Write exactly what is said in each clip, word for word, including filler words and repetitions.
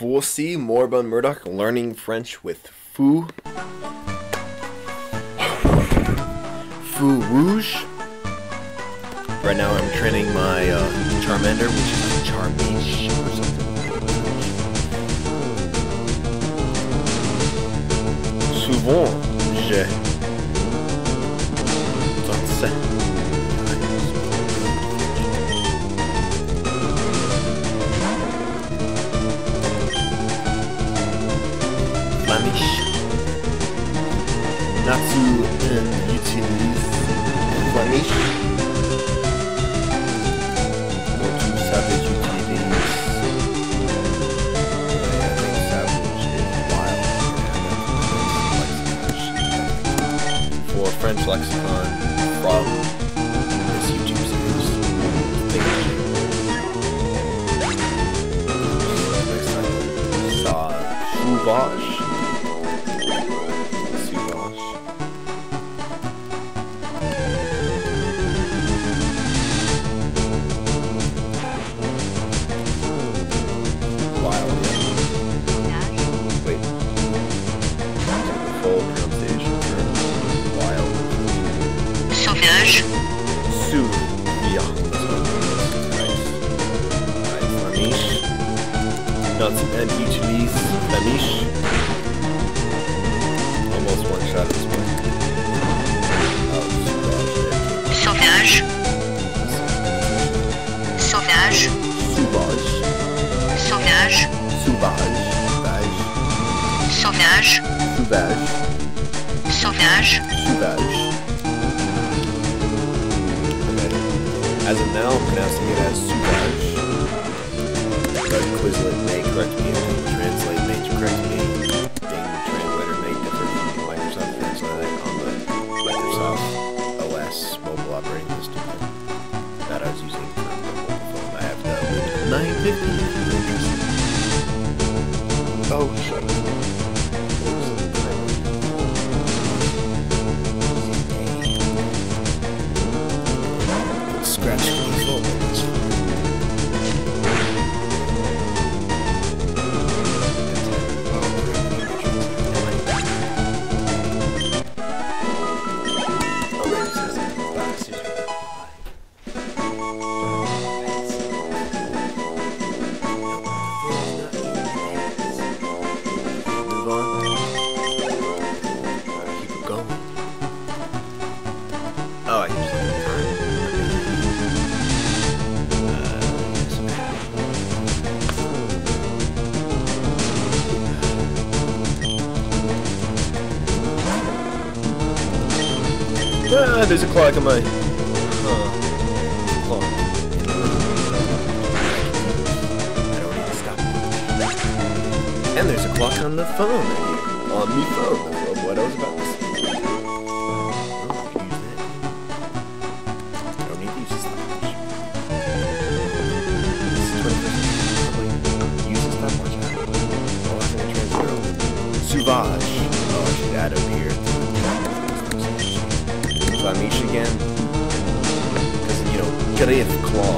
aussi, MoribundMurdoch, learning French with Feu. Feu Rouge. Right now I'm training my uh, Charmander, which is a Charmiche or something. Souvent, je... That's Natsu and utilise Flemish. Or to savage utilities. I think savage is wild. For French lexicon from this YouTube series. Sauvage. Sauvage. Soooo. Yeah. Nice. Nice. Flemish. Not and utilise Flemish. Almost one shot at this point. Oh, sauvage. Sauvage. Sauvage. Sauvage. Sauvage. Sauvage. Sauvage. Sauvage. Sauvage. As of now, I'm pronouncing it as sauvage. But Quizlet may correct me, and Google Translate may correct me. Bing Translator may differ from Microsoft Translate on the Microsoft O S mobile operating system that I was using for the mobile phone. I have the nine fifty. Oh, shut up. Scratch the phone. Move on. Keep it going. Oh, I used it. Ah, there's a clock on my... Huh. Clock. I don't need to stop. And there's a clock on the phone right here. On me phone. That's what I was about to say. Oh, I can use that. I don't need to use this stopwatch. This is twenty-first century. Probably use this stopwatch. Oh, I'm going to transfer over. Sauvage. Oh, I should add up here. Flemish again, because you know, Griffe claw.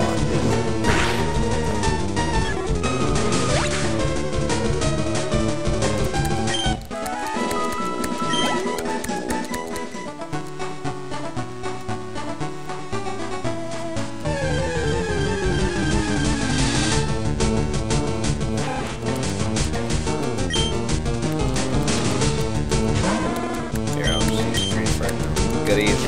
Here, I'll just use Griffe right now. Griffe.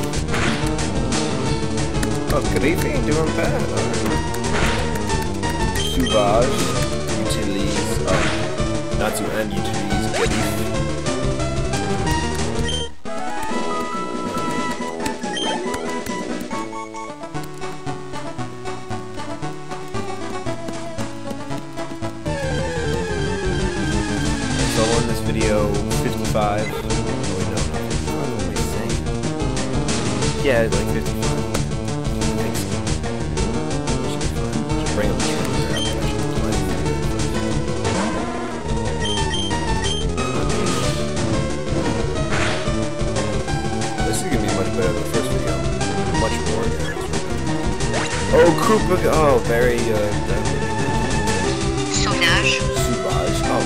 Oh, Griffe ain't doing bad. Alright. Sauvage. Utilise. Oh. Natsu and utilise Griffe. So on this video, fifty-five. Oh wait, no, not fifty-five. What am I saying? Yeah, like fifty-five. Bring up the trailer out that I should play. This is gonna be much better than the first video. Much more. Oh, Krupa! Oh, very, uh... Sauvage. Sauvage. Oh,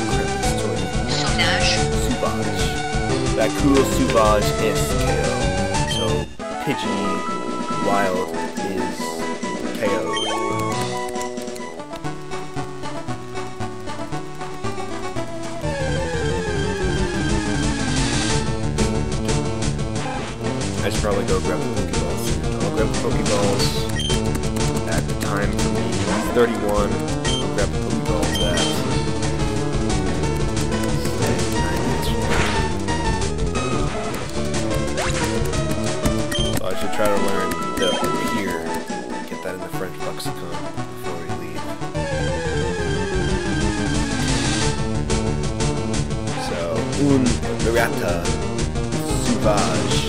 cool sauvage is K O. So pidgey wild is K O. I should probably go grab the Pokeballs soon. I'll grab the Pokeballs at the time for me. thirty-one. I'll grab the Pokeballs at say nine minutes from now. So I should try to learn the over here. Get that in the French lexicon before we leave. So, un rata sauvage.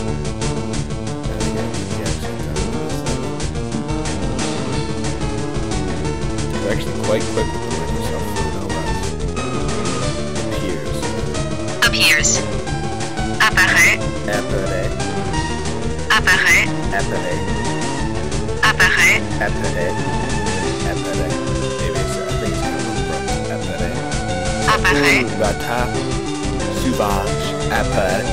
Actually quite quick with the Microsoft Phone O S. Appears. Appears. Apparaît. Apparaît. Apparaît. Apparaît. Apparaît. Apparaît. Apparaît. Maybe it's, I think it's coming from Apparaît. Apparaît. Rata. Sauvage. Apparaît.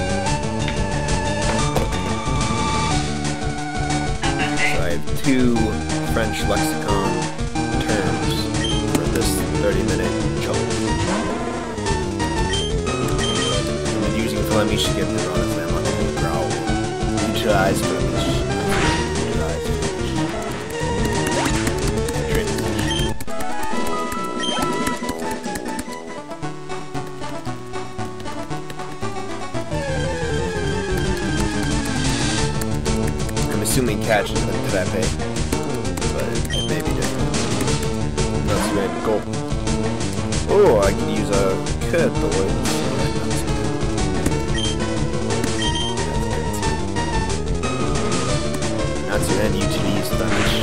So I have two French lexicon terms for this thirty minute chunk. I've been using Flemish to get this honestly, I'm not going to growl. Utilize Flemish. Utilize Flemish. I'm assuming catch is the trepe, but it may be different. That's red gold. Oh, I can use a cut the way. Not too then utilise Flemish.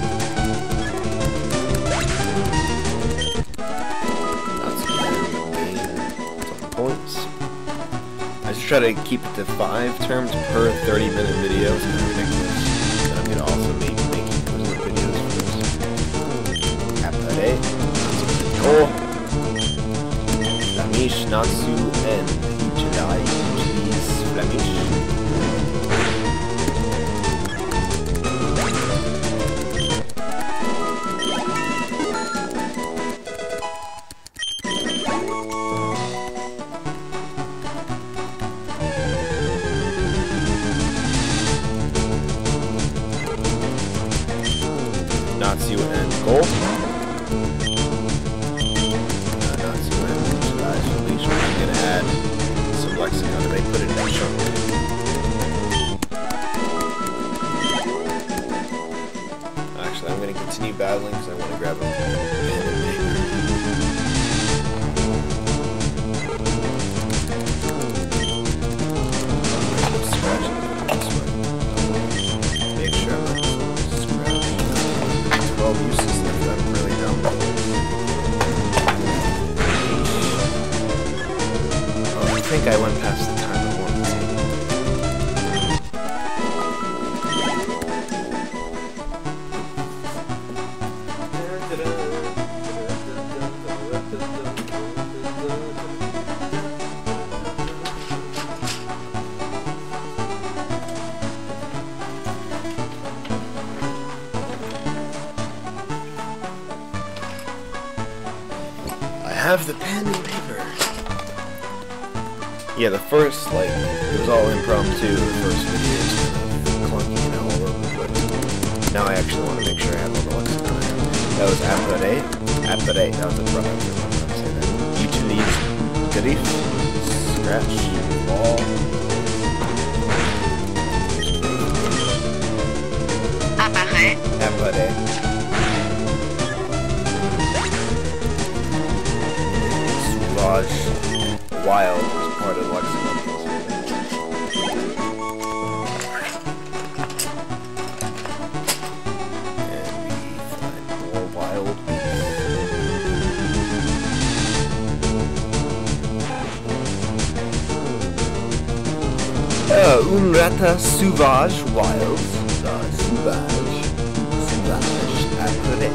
Not too then gain some points. I just try to keep it to five terms per thirty minute video. It's kind of ridiculous. Then I'm gonna also make making Quizlet videos for this. Apparaît. Oh! Flemish, Natsu, and utilize, utilize Flemish. Natsu and gold. I'm gonna add some lexicon and they put it in a chunk. Actually, I'm gonna continue battling because I want to grab a pen and paper. I'm scratching this way. Make sure I'm not scratching. twelve uses left. I'm really dumb. I think I went past the time I wanted to. I have the pen and paper. Yeah, the first, like, it was all impromptu, the first video was kind of clunky and all over the place. Now I actually want to make sure I have all the lexicon. That was Apparaît. Apparaît, that was a rough answer, I'm not say that. Utilise, Griffe, scratch, ball. Apparaît. Apparaît. Sauvage, wild. Part of lexicon. And we find more wild Uh, un rata sauvage wild. Uh, sauvage. Sauvage. Apparaît.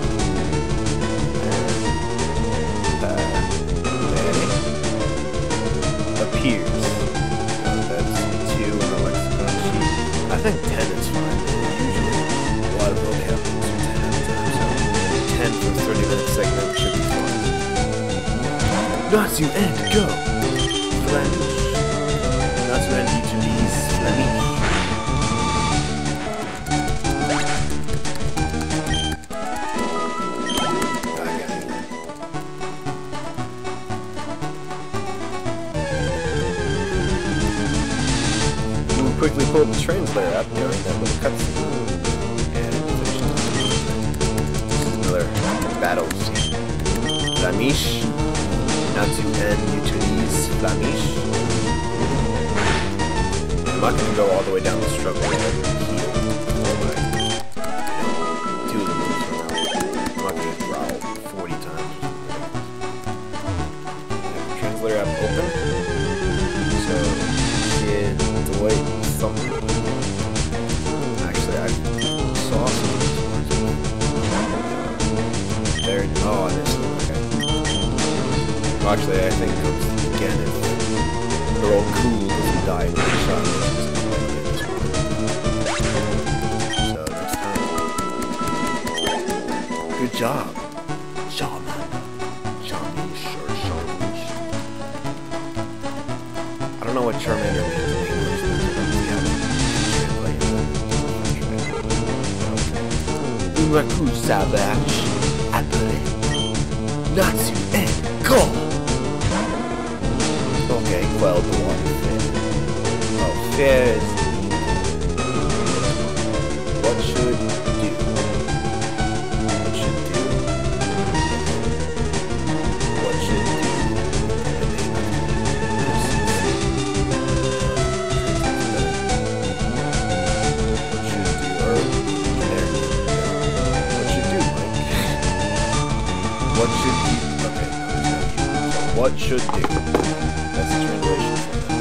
Uh, appears. Not to end, go! Flemish. Not to end, utilise, Flemish. Quickly pulled the translator up during that little cutscene and finished another battle scene. Flemish, not to end utilise Flemish. I'm not going to go all the way down the struggle and heal before my, you know, two of the moves run out. I'm not going to growl forty times. I have the translator app open. So, kid, doit, something. Actually, I saw some of these words. There. Oh, this one. Okay. Well, actually, I think again, if they're all cool, doesn't die when they're shot. So next time. Good job, Shaman. Shamish or Shamish. I don't know what Charmander means. Raku sauvage, apparaît, not to end, go! Okay, well, the water fair. Oh, faire-what? What should do? What should do? What should do? What should do? Okay. What should do? That's the translation for that.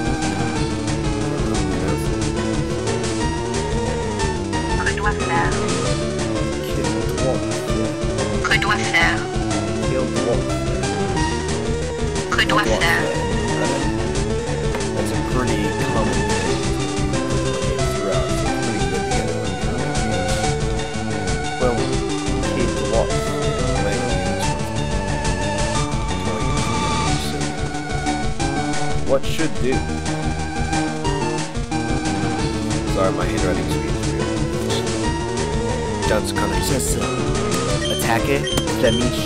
Que doit faire? Kill doit faire. Que doit faire? Kill doit faire. Que doit faire? That's a pretty common thing throughout. So it's pretty good to get it when you're making videos. Well, kill doit faire. What should do? Sorry, my handwriting speed is weird. Dans connaissance. Attaquer, Flemish.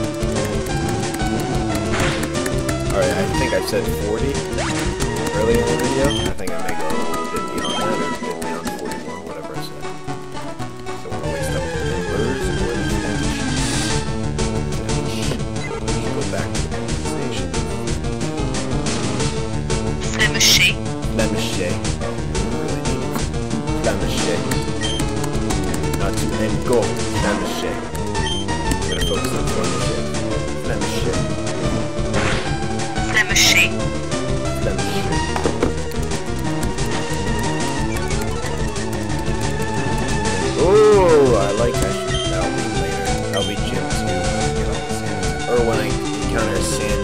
Alright, I think I said forty earlier in the video. I think I may go a bit beyond that or a bit beyond forty-one, whatever I said. So I want to waste up the numbers or the Flemish. Flemish. Let's go back to the pronunciation. Flemish. Flemish. Oh, really neat. Flemish. Not to end go. Flemish. I'm gonna focus on Flemish. Flemish. Flemish. Flemish. Oh, I like that shit. That'll be later. That'll be gym too when I get all the sand. Or when I encounter a sand.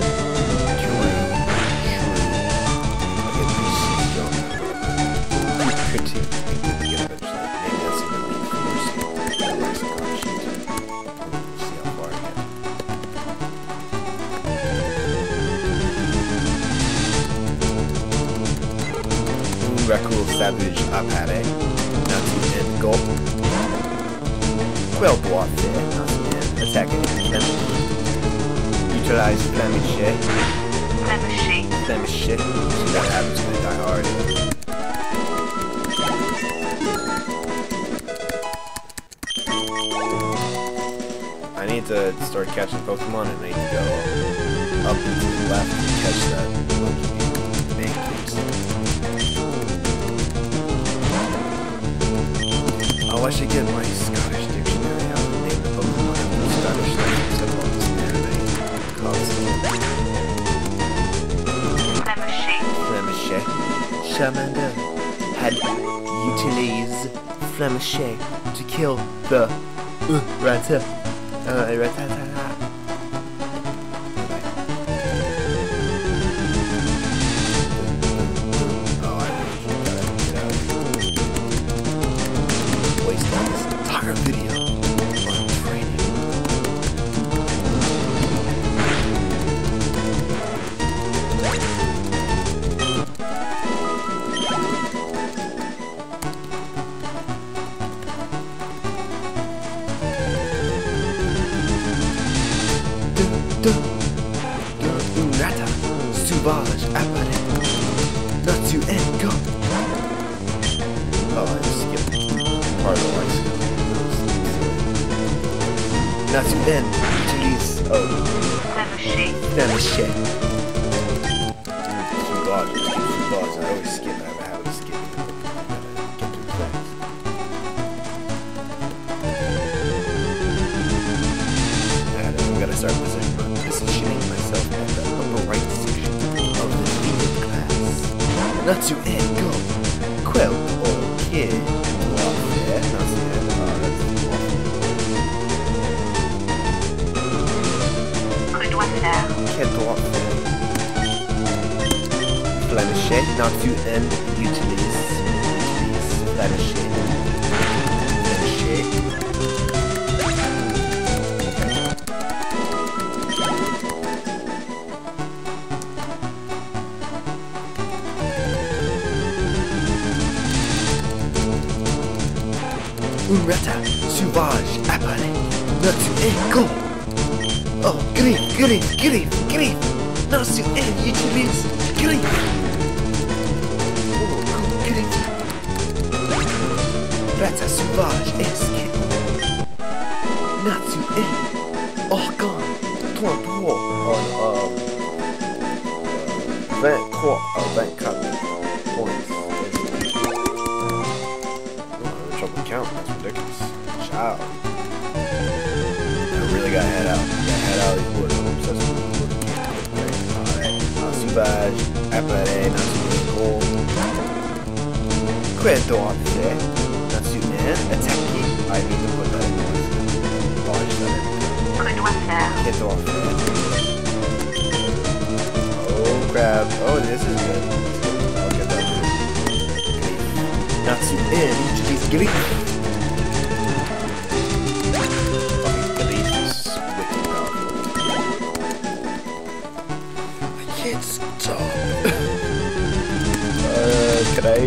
Raku savage apparaît, not to end go. Well, doit faire, not to end attacking Flemish. Utilize Flemish. Flemish. Flemish. So that happens when I die hard. I need to start catching Pokemon and I need to go up and to the left and catch that Loki big piece. Oh, I should get my Scottish dictionary out and name the Pokemon after the Scottish language instead of all this anime concept. Flemish. Charmander had utilized Flemish to kill the uh, Rata. Uh, Ratatata. Oh, I really gotta get out of here. Waste this entire video on training. un rata sauvage apparaît. Naturel go. Oh, I just skipped part of the life skill. Naturel utilise. Oh. Flamochet. Flamochet. Sauvage. Just skip sauvage. I always skip. I have a habit of skipping. Get too fast. And I'm gonna start positioning, positioning myself at the upper right section of the defeated class. Naturel go. Quill or kid. Warfare. Naturel. Oh, that's Que doit faire? Quel doit faire? Flamochet, naturel, utilise, utilise, flamochet, flamochet. Un rata sauvage apparaît, naturel go. Oh, griffe, griffe, griffe, griffe. Naturel utilise, griffe. Oh, griffe. Rata sauvage escape. Naturel. Organe. trente-trois. On, um, vingt-trois or vingt-quatre points. I'm having trouble counting. That's ridiculous. Child. I really got head out. Got head out of these woods. I'm obsessed with these woods. Alright. Uh, sauvage. Apparaît. Naturel go. Quel doit faire? Naturel. Attaquer. I need to put that in one. Dodge that every time. Que doit faire? Quel doit faire? Oh crap. Oh, this is good. I'll get that good. Naturel. Utilise griffe. Fucking griffe is wicked powerful. I can't stop. uh, can I?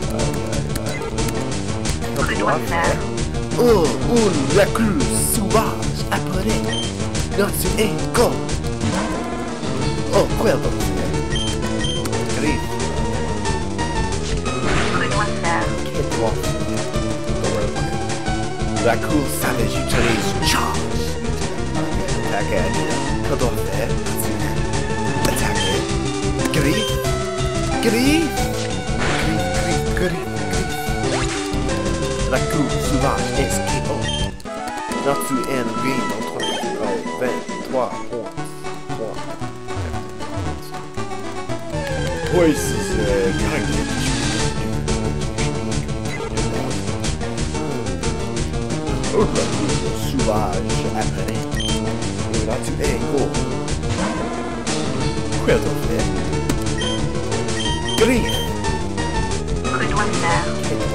Que doit faire? Oh, un reclus sauvage apparaît. Naturel go. Oh, quel doit faire? Griffe. Que doit faire? Quel doit faire? La cool savage utilise charge. Attaque à que doit faire? Attaque. Griffe. Griffe. Griffe, griffe, griffe, griffe. La cool sauvage escape. Naturel green entre vingt-trois points. Voices uh, cognitive. Oh, la cool sauvage apparaît. Et naturel go. Quel doit faire? Griffe. Que doit faire? Quel doit faire?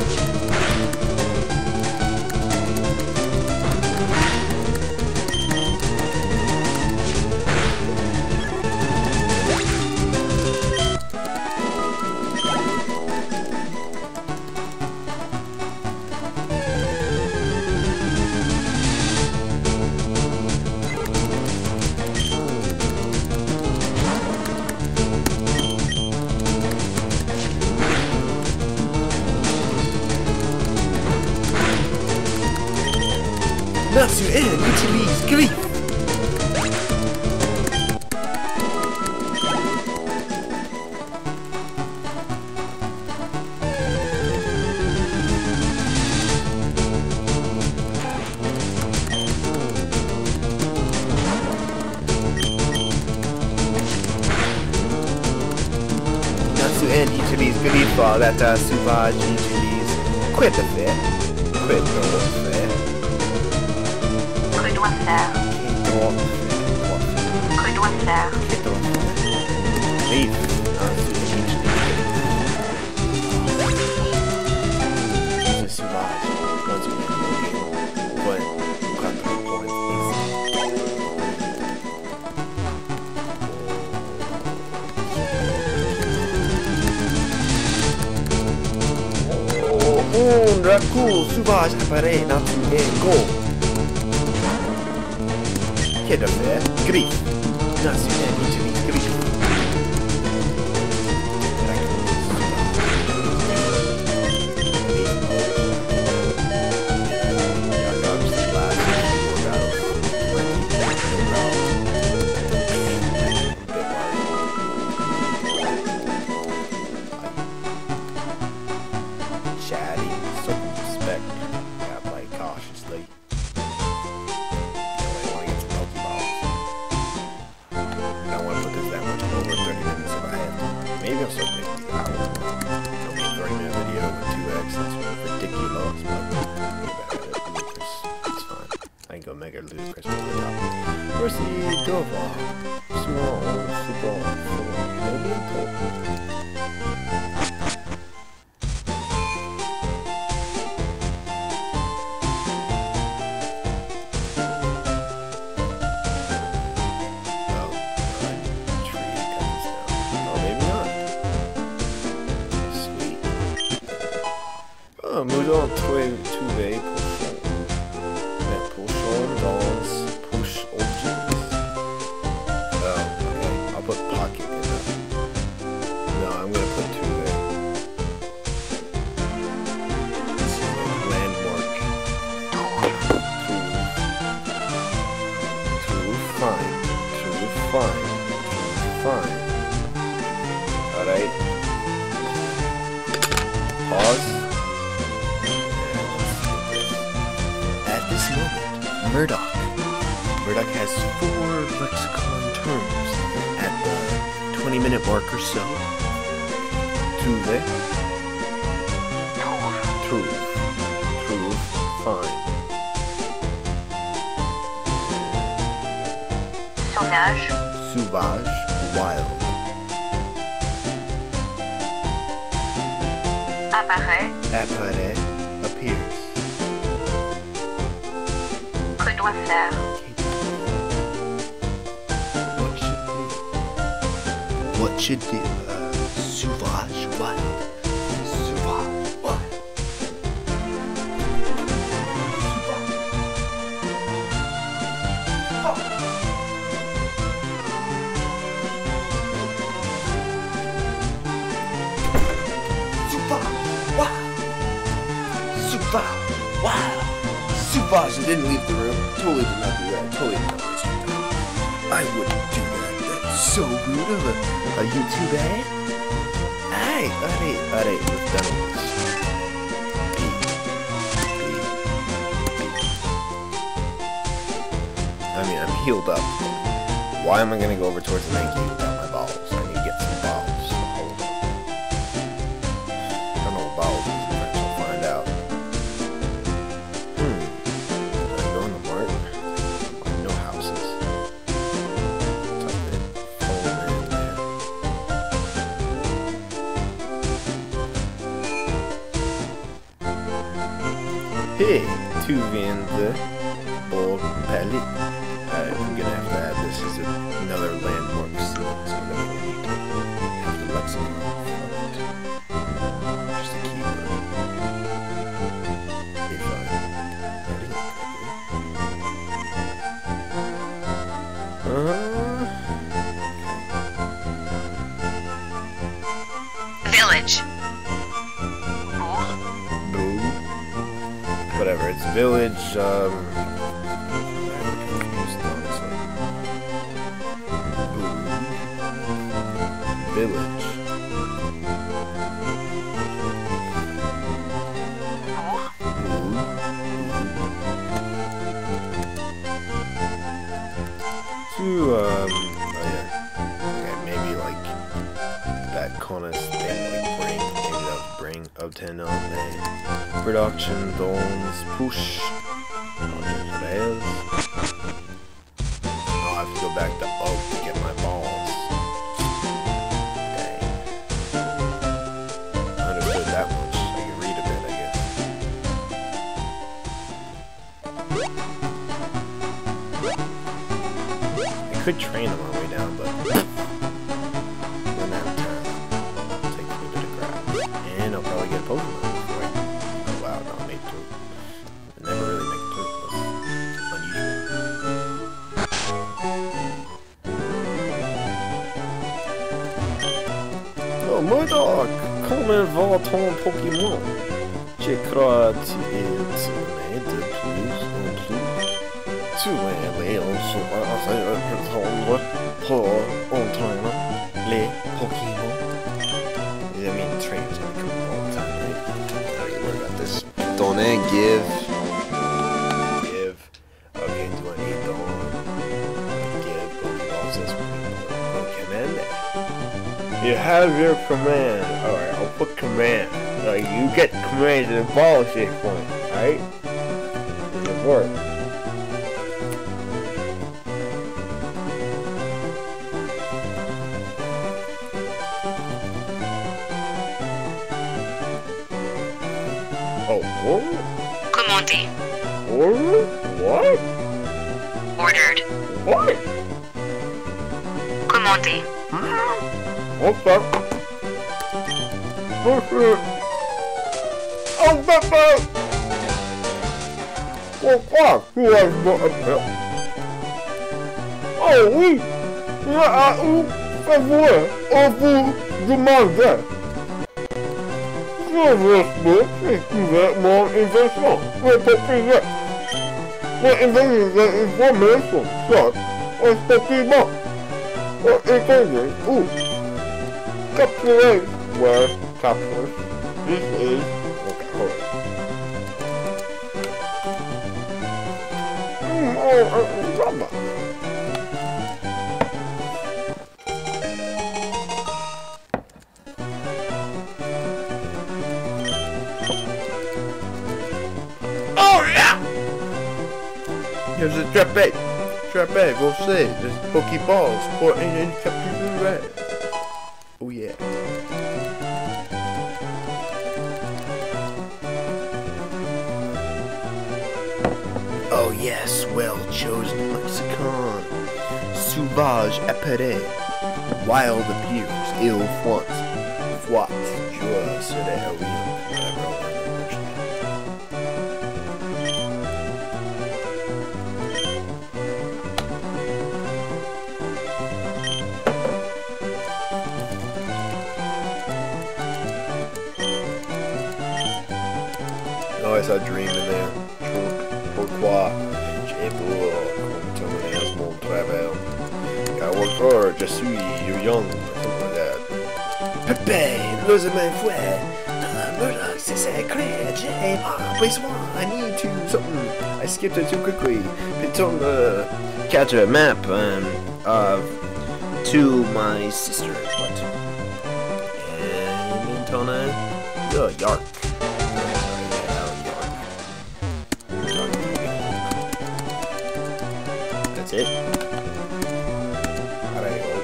Naturel utilise griffe. Naturel utilise griffe. Rata sauvage utilise quoi de faire? Quoi de faire? Que doit faire? Droit. Que doit faire? Griffe. C'est sauvage. Ouais. Un raccoon sauvage apparaît naturel go. Qu'est-ce que faire? Griffe. Naturel maybe I'll start making the hour. It'll be a thirty minute video with two X. That's ridiculous, but ludicrous. It's fine. I can go mega ludicrous over the top. Where's the doit? Small, super, full, medium, tall. Nous avons trouvé trouvé mais pochon dans push objects. Oh, okay. I'll put pocket in there. No, I'm gonna put two there. This is a landmark. Trouve-find. Trouve-find. Trouve-find. Alright. Pause. Murdoch. Murdoch has four lexicon terms at the twenty minute mark or so. Trouve. Trouve. Trouve. Find. Sauvage. Sauvage-wild. Apparaît. Apparaît-appears. Doit faire. What should do? Uh, sauvage-wild. Sauvage-wild. Sauvage-wild. Sauvage-wild. Sauvage, I didn't leave the room. Totally did not do that. Totally did not waste your time. I wouldn't do that. That's so rude of a, a YouTube ad. Hey, alright, alright, we're done with this. B. B. B. I mean, I'm healed up. Why am I gonna go over towards the main gate without my balls? I need to get some balls. Hold on. I don't know what balls is. I'll find out. Hey, tu viens de Bourg-village. Alright, I'm gonna have to add this as another landmark scene, so that we need to have the lexicon front. Just a keyword. If I'm ready correctly. Uh, Village. Whatever, it's village, um... I'm confused, honestly. Ooh. Village. Ooh. To, um... oh yeah. Okay, maybe, like, that kind of thing, like, bring, maybe that was bring, obtain on me. Production, dons, push. I'll have to go back to oak to get my balls. Dang. I understood that much. I can read a bit, I guess. I could train them on the way down, but run out of time. It'll take a bit of grass. And I'll probably get a Pokemon. Murdoch, comment va ton Pokémon? Je crois que tu es de plus en plus. Tu es allé en souvent attendre pour entraîner les Pokémon. I mean, trainers have come all the time, right? How do you worry about this? Donner, give. Give. Okay, do I need don? Give Pokéballs as Pokémon? You have your command. Alright, I'll put command. Like, you get command to abolish it for me, alright? Does it work? Oh, what? Commandé. Order? What? Ordered. What? Commandé. What's up? What's up? Oh, Papa! Pourquoi tu as mon appel? Oh oui! À où faveur on vous demandait? Je respecte et couvert mon invention. Le populaire. L'invention information. Ça, respectivement. Or intended. Ooh. Capture. Where capture. This is. Okay, hold on. Hmm, oh, uh, rubber. Oh, yeah! Here's a trapé. Trapé, você. There's Pokeballs sporting in Captain Red. Oh, yeah. Oh, yes, well chosen lexicon. Sauvage-appears. Wild appears. Ill font. What? Joie serait oui. Oh, I saw a dream in there. Pourquoi j'ai beau commenter mon travail. I work hard, je suis young, something like that. Pepe, losing fouet. Murdoch, c'est secret. J'ai pas besoin. I need to something. I skipped it too quickly. It's on the catch a map um, uh, to my sister. What? And Intona, the Yark. That's it. Alright, hope.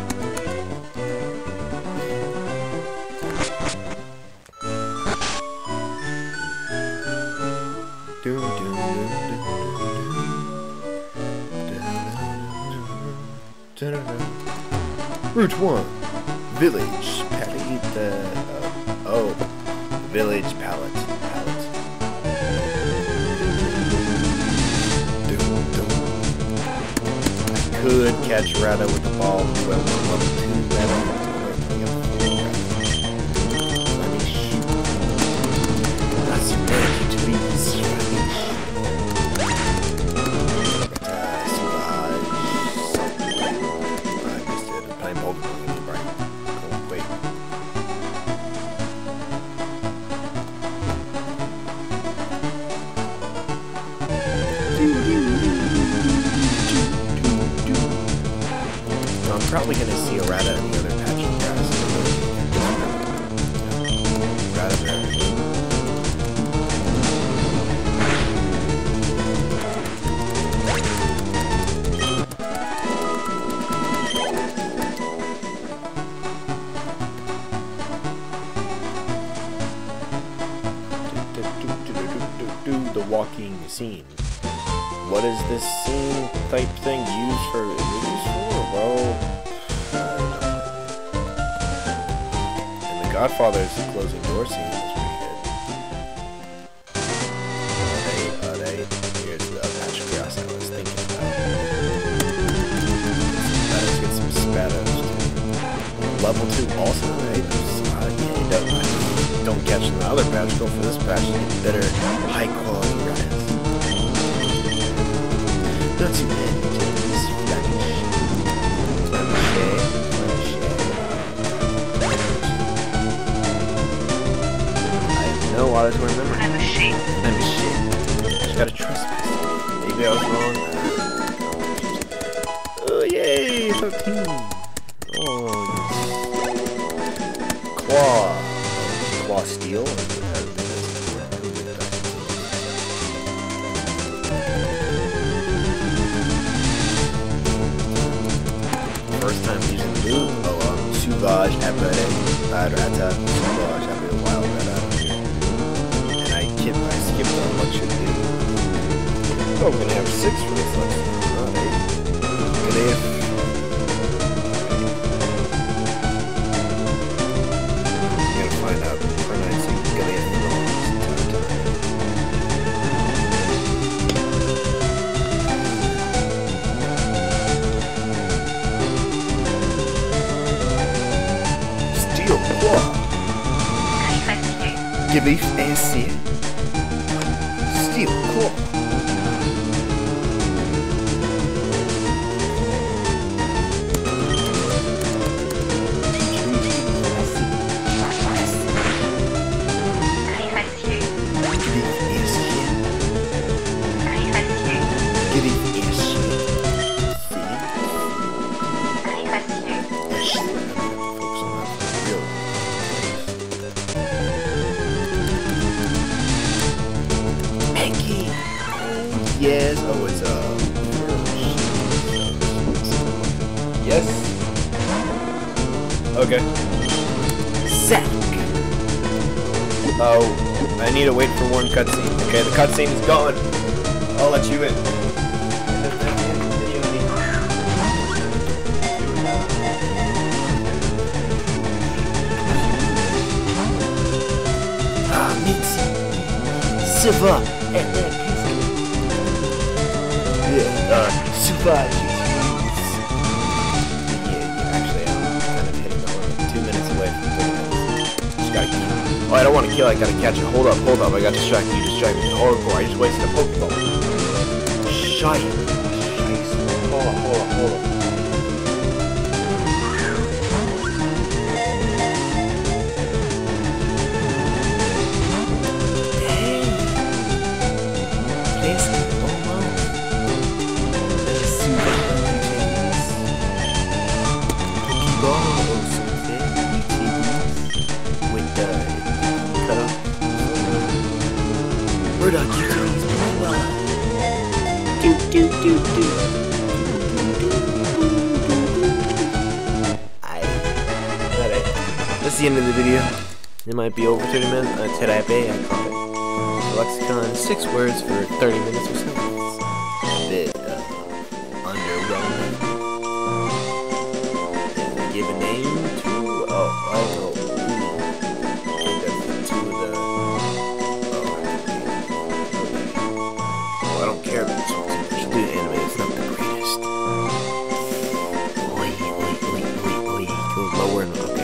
Doom, doom, doom, doom, doom, doom. Route one. Village. Palette. Uh, oh. Village palette. Palette. Could catch Rada with the ball, but I'm level two Rada. Let me shoot. That's ready to be strange. Uh, Sauvage. I missed it. I'm playing Pokemon with the brain. Oh, wait. I'm probably going to see a Rata in the other patch of grass. Rata there. The walking scene. What is this scene type thing used for? Used for? Well, and the Godfather's closing door scene is pretty good. Uh, they, uh, they, here's the patch of grass I was thinking about. Let's get some spados too. Level two also, right? Uh, yeah, don't, don't catch the other patch. Go for this patch to get better, high quality grass. Not too many things. I have no auditory memory. I'm a sheep. I'm a shit. Just gotta trust me. Maybe I was wrong. Oh, yay! thirteen! Oh, yes. claw. Claw steel. First time using blue. Oh, um, sauvage-wild, sauvage-wild, and I skip, I skipped on what should be. Oh, we're gonna have six for this lesson. Not eight. Gonna have. I'm gonna find out pronouncing gonna have Griffe, Acier-Steel, cool. Yes, oh, it's, uh, yes. Okay. Sack. Oh, I need to wait for one cutscene. Okay, the cutscene is gone. I'll let you in. Ah, merci. Ça va. Yeah, uh, sauvage. Yeah, yeah, actually, I'm kind of hitting the limit. Two minutes away from thirty minutes. Just gotta keep. Oh, I don't want to kill, I gotta catch it. Hold up, hold up, I got distracted. You distracted me. Horrible, I just wasted a Pokeball. Shite. Shite. Hold up, hold up, hold up. Murdoch, you can use well. Do do do do. Aye. Alright. That's the end of the video. It might be over thirty minutes. Uh, today I call it. Lexicon, six words for thirty minutes or so. A bit uh, underwhelming. And give a name to. Oh, I don't know. I think that's the two of the. I don't care about this one. I should do the anime, it's not the greatest. Oi, oi, oi, oi, oi. Go lower and okay.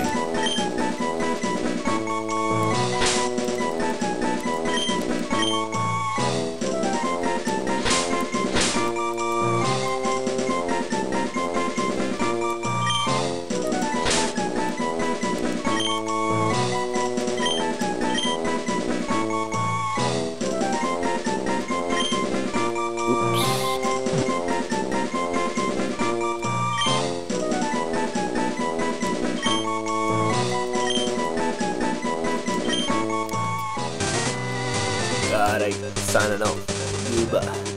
Alright, signing off. Goodbye.